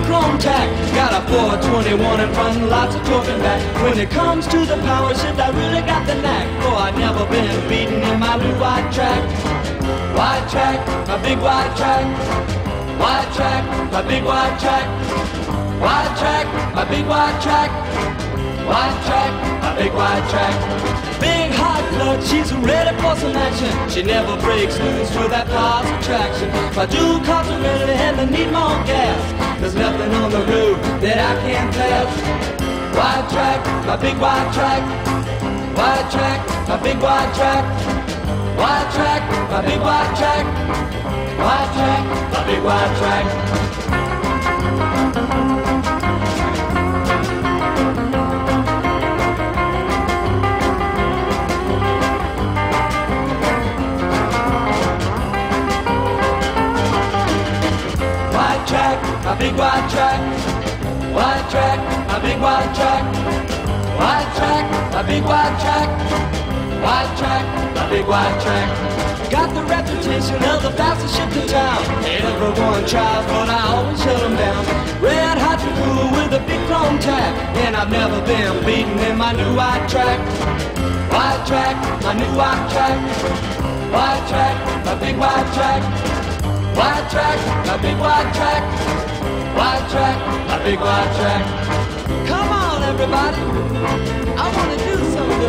chrome tack. Got a 421 in front and lots of torque in back. When it comes to the power shift, I really got the knack. Oh, I've never been beaten in my new wide track. Wide track, my big wide track. Wide track, my big wide track. Wide track, my big wide track. Wide track, my big wide track. Big hot clutch, she's ready for some action. She never breaks loose with that positive traction. My dual cars are ready and they need more gas. There's nothing on the road that I can't pass. Wide track, my big wide track. Wide track, my big wide track. Wide track, my big wide track. Wide track, my big wide track. Wide track, my big wide track. Wide track, my big wide track. Wide track, my big wide track. Wide track, my big wide track. Got the reputation of the fastest ship in town. Everyone tries, but I always shut them down. Red hot and cool with a big chrome tack. And I've never been beaten in my new wide track. Wide track, my new wide track. Wide track, my big wide track. Wide track, my big wide track. Wide track, my big wide track. Come on, everybody. I want to do some of this.